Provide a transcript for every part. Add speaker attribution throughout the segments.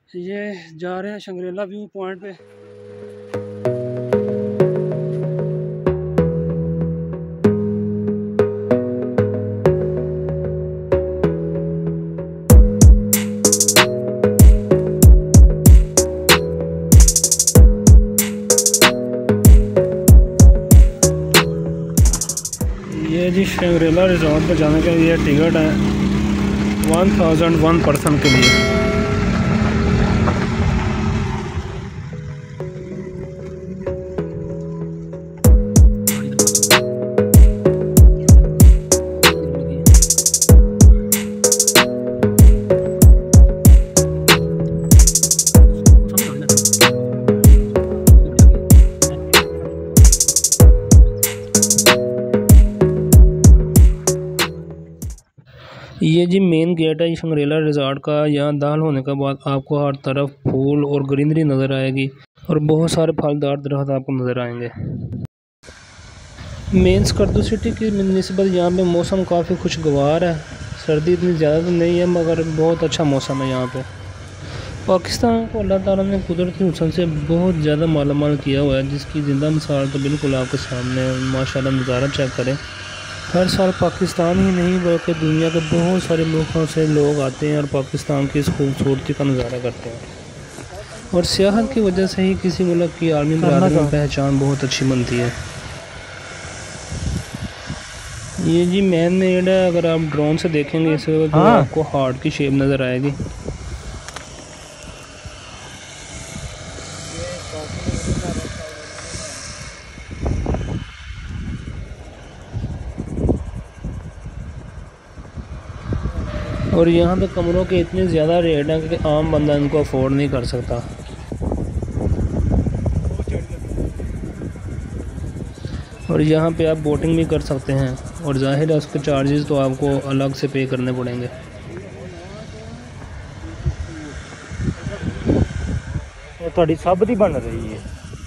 Speaker 1: ये जा रहे हैं शंग्रीला व्यू पॉइंट पे। ये जी शंग्रीला रिजॉर्ट पर जाने के लिए टिकट है 1001 पर्सन के लिए। ये जी मेन गेट है शंग्रीला रिजॉर्ट का। यहाँ दाखिल होने के बाद आपको हर तरफ फूल और ग्रीनरी नज़र आएगी और बहुत सारे फलदार दरख्त आपको नज़र आएंगे। मेन स्कर्दू सिटी की निस्बत यहाँ पे मौसम काफ़ी खुशगवार है। सर्दी इतनी ज़्यादा तो नहीं है मगर बहुत अच्छा मौसम है यहाँ पे। पाकिस्तान को अल्लाह ताला ने कुदरती हुस्न से बहुत ज़्यादा मालामाल किया हुआ है, जिसकी ज़िंदा मिसाल तो बिल्कुल आपके सामने माशाल्लाह नज़ारा चेक करें। हर साल पाकिस्तान ही नहीं बल्कि दुनिया के बहुत सारे मुल्कों से लोग आते हैं और पाकिस्तान की इस खूबसूरती का नज़ारा करते हैं। और सियाहत की वजह से ही किसी मुल्क की आलमी बरादरी में पहचान बहुत अच्छी बनती है। ये जी मैन मेड है। अगर आप ड्रोन से देखेंगे इस वक्त तो आपको हार्ट की शेप नज़र आएगी। और यहाँ पे कमरों के इतने ज़्यादा रेट हैं कि आम बंदा इनको अफोर्ड नहीं कर सकता। और यहाँ पे आप बोटिंग भी कर सकते हैं और ज़ाहिर है उसके चार्जेस तो आपको अलग से पे करने पड़ेंगे।
Speaker 2: थोड़ी सब दी बन रही है।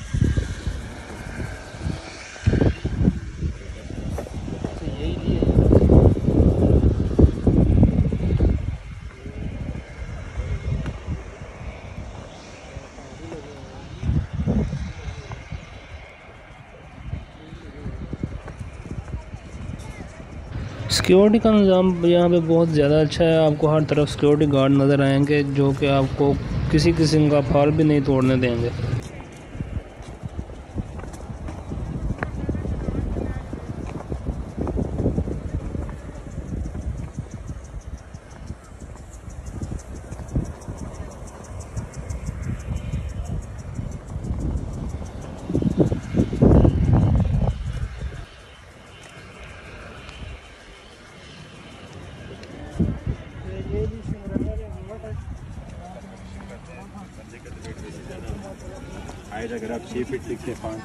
Speaker 1: सिक्योरिटी का निज़ाम यहाँ पे बहुत ज़्यादा अच्छा है। आपको हर तरफ सिक्योरिटी गार्ड नज़र आएंगे जो कि आपको किसी किस्म का फाल भी नहीं तोड़ने देंगे।
Speaker 2: अगर आप 6 फीट लिखते 5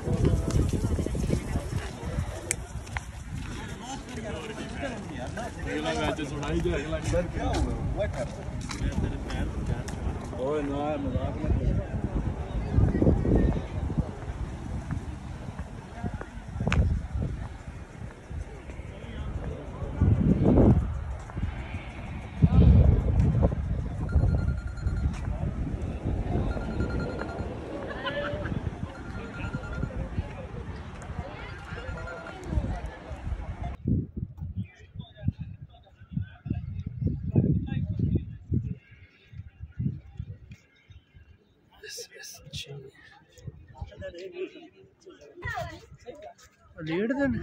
Speaker 1: रेट देने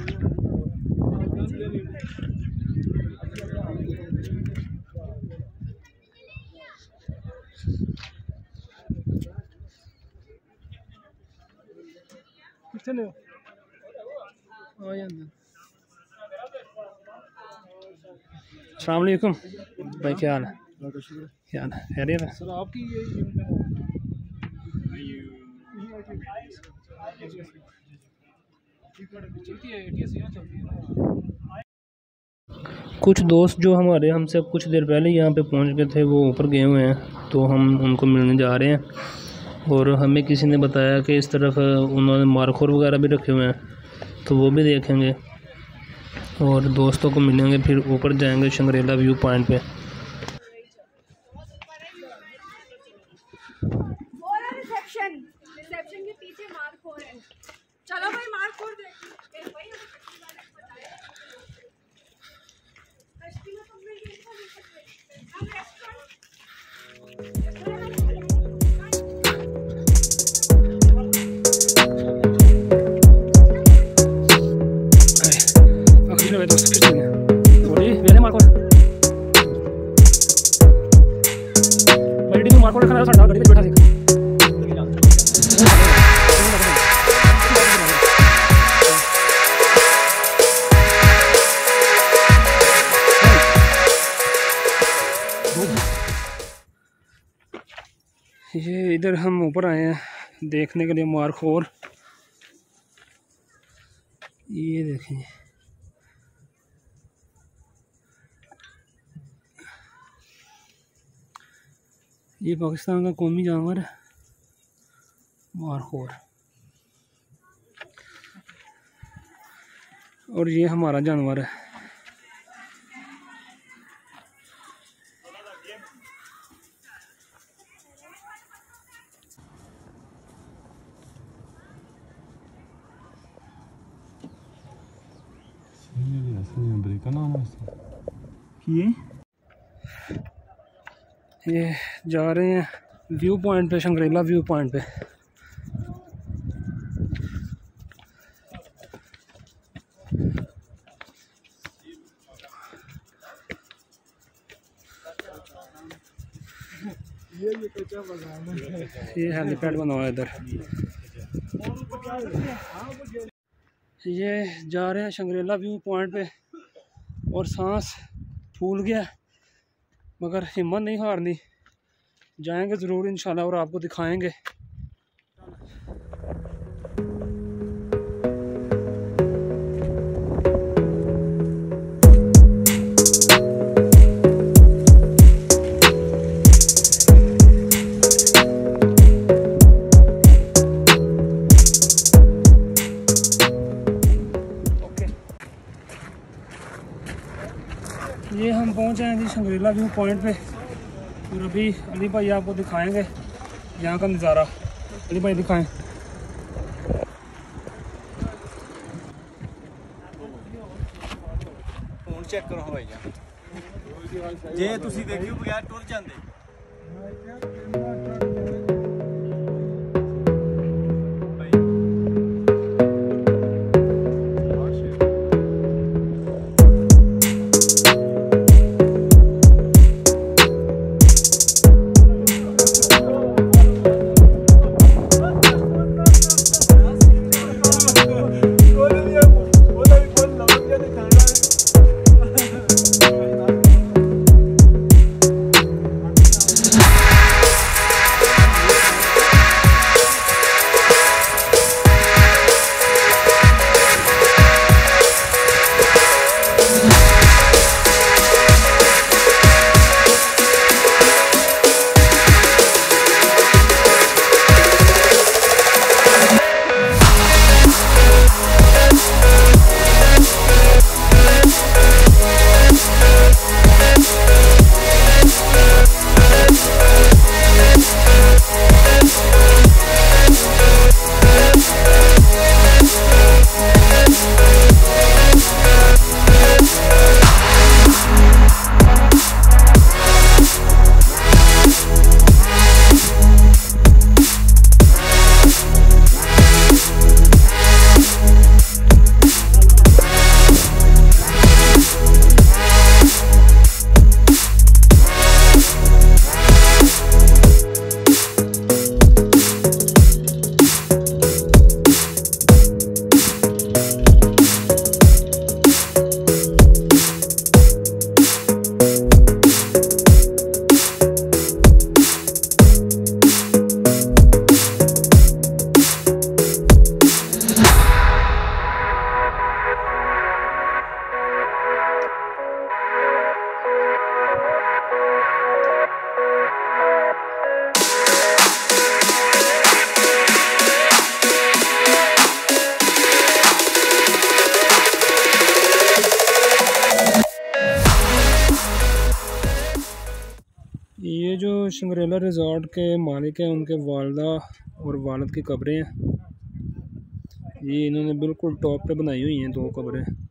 Speaker 1: कितने अस्सलाम वालेकुम भाई, क्या हाल है? क्या हाल है? खैरियत है सर आपकी? कुछ दोस्त जो हमारे हमसे कुछ देर पहले यहाँ पे पहुँच गए थे वो ऊपर गए हुए हैं, तो हम उनको मिलने जा रहे हैं। और हमें किसी ने बताया कि इस तरफ उन्होंने मारखोर वगैरह भी रखे हुए हैं, तो वो भी देखेंगे और दोस्तों को मिलेंगे। फिर ऊपर जाएंगे शंग्रीला व्यू पॉइंट पे।
Speaker 3: रिसेप्शन के पीछे मार्कोर है। चलो भाई मार्कोर देखते हैं भाई।
Speaker 1: ये इधर हम ऊपर आए हैं देखने के लिए मार्कोर। ये देखें, ये पाकिस्तान का कौमी जानवर है मार्कोर, और ये हमारा जानवर है। ये जा रहे हैं व्यू पॉइंट पे, शंग्रीला व्यू पॉइंट पे। ये हेलीपैड बना हुआ है इधर। ये जा रहे हैं शंग्रीला व्यू पॉइंट पे, और सांस फूल गया मगर हिम्मत नहीं हारनी, जाएंगे ज़रूर इंशाल्लाह और आपको दिखाएंगे। ये हम पहुंचे हैं जी शंग्रीला व्यू पॉइंट पे, और अभी अली भाई आपको दिखाएंगे यहाँ का नज़ारा। अली भाई दिखाएं।
Speaker 4: फोन चेक करो भाई जे तुसी देखियो बगैर टुर जांदे।
Speaker 1: शंग्रीला रिज़ॉर्ट के मालिक हैं, उनके वालदा और वालिद की कब्रें हैं। ये इन्होंने बिल्कुल टॉप पे बनाई हुई हैं 2 कब्रें।